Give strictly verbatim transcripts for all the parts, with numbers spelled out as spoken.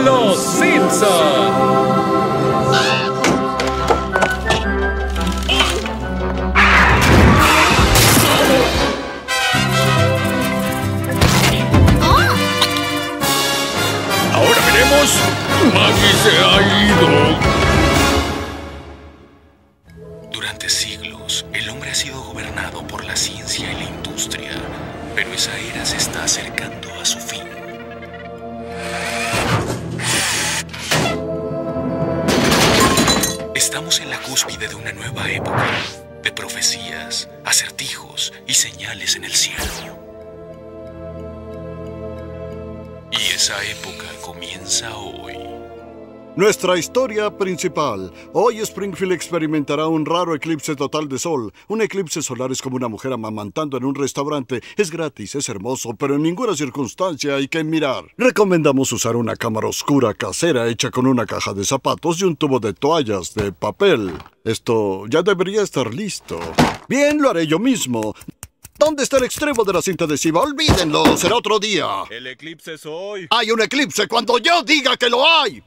Los Simpson. Ahora veremos. Maggie se ha ido. Durante siglos, el hombre ha sido gobernado por la ciencia y la industria, pero esa era se está acercando a su fin. Estamos en la cúspide de una nueva época, de profecías, acertijos y señales en el cielo. Y esa época comienza hoy. Nuestra historia principal. Hoy Springfield experimentará un raro eclipse total de sol. Un eclipse solar es como una mujer amamantando en un restaurante. Es gratis, es hermoso, pero en ninguna circunstancia hay que mirar. Recomendamos usar una cámara oscura casera hecha con una caja de zapatos y un tubo de toallas de papel. Esto ya debería estar listo. Bien, lo haré yo mismo. ¿Dónde está el extremo de la cinta adhesiva? Olvídenlo, será otro día. El eclipse es hoy. Hay un eclipse cuando yo diga que lo hay.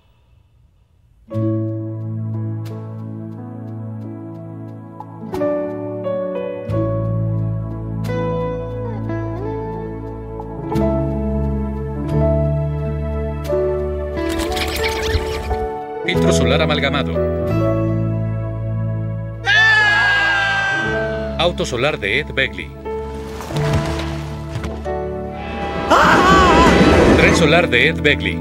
Filtro solar amalgamado. Auto solar de Ed Begley. Tren solar de Ed Begley.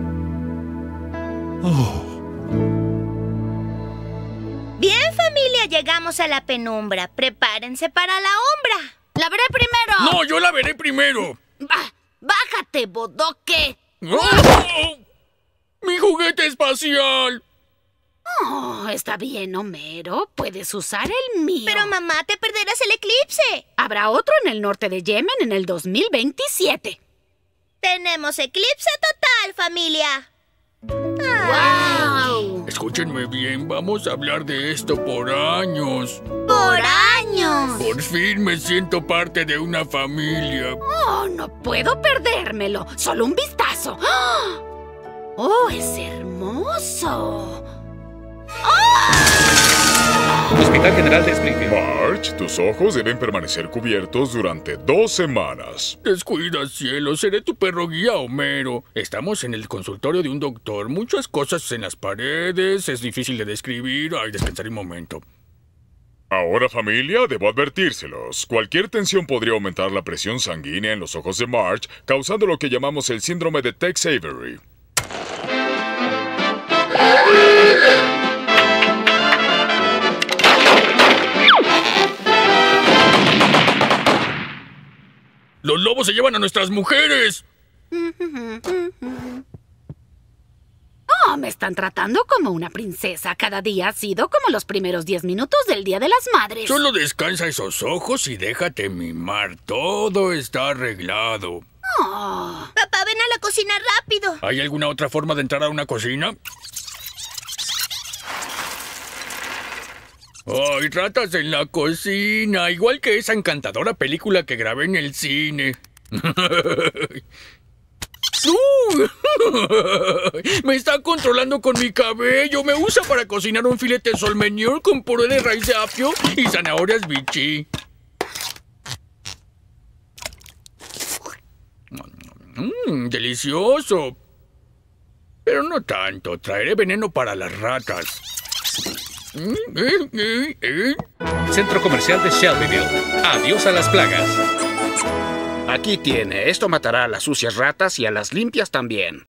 Bien, familia, llegamos a la penumbra. Prepárense para la sombra. ¡La veré primero! No, yo la veré primero. Bah, ¡Bájate, bodoque! ¡Oh! ¡Mi juguete espacial! Oh, está bien, Homero. Puedes usar el mío. Pero, mamá, te perderás el eclipse. Habrá otro en el norte de Yemen en el dos mil veintisiete. Tenemos eclipse total, familia. ¡Wow! Escúchenme bien, vamos a hablar de esto por años. ¡Por años! Por fin me siento parte de una familia. Oh, no puedo perdérmelo. Solo un vistazo. ¡Oh, es hermoso! Hospital General de Springfield. Marge, tus ojos deben permanecer cubiertos durante dos semanas. Descuida, cielo, seré tu perro guía, Homero. Estamos en el consultorio de un doctor. Muchas cosas en las paredes, es difícil de describir. Ay, descansaré un momento. Ahora, familia, debo advertírselos. Cualquier tensión podría aumentar la presión sanguínea en los ojos de Marge, causando lo que llamamos el síndrome de Tex Avery. ¡Los lobos se llevan a nuestras mujeres! Oh, me están tratando como una princesa. Cada día ha sido como los primeros diez minutos del Día de las Madres. Solo descansa esos ojos y déjate mimar. Todo está arreglado. Oh. Papá, ven a la cocina rápido. ¿Hay alguna otra forma de entrar a una cocina? ¡Ay, ratas en la cocina! Igual que esa encantadora película que grabé en el cine. ¡Uh! ¡Me está controlando con mi cabello! Me usa para cocinar un filete solmenior con puré de raíz de apio y zanahorias vichy. ¡Mmm, delicioso! Pero no tanto. Traeré veneno para las ratas. Centro Comercial de Shelbyville. Adiós a las plagas. Aquí tiene. Esto matará a las sucias ratas y a las limpias también.